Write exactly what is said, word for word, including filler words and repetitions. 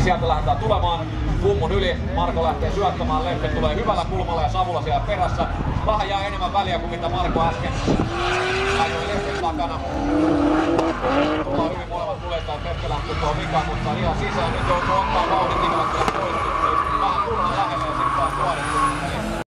Sieltä lähdetään tulemaan kummun yli. Marko lähtee syöttämään. Lempe tulee hyvällä kulmalla ja Savula siellä perässä. Vähän jää enemmän väliä kuin mitä Marko äsken ajoi Lempen takana. Tullaan hyvin molemmat kuljettajat. Pekka lähtee tuohon vikaan, mutta ihan sisään. Nyt joutuu ottaa vauhdit